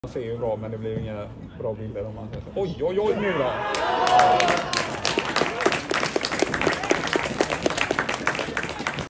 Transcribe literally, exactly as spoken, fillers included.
Man ser ju bra, men det blir ju inga bra bilder om man säger så. Oj, oj, oj, nu då!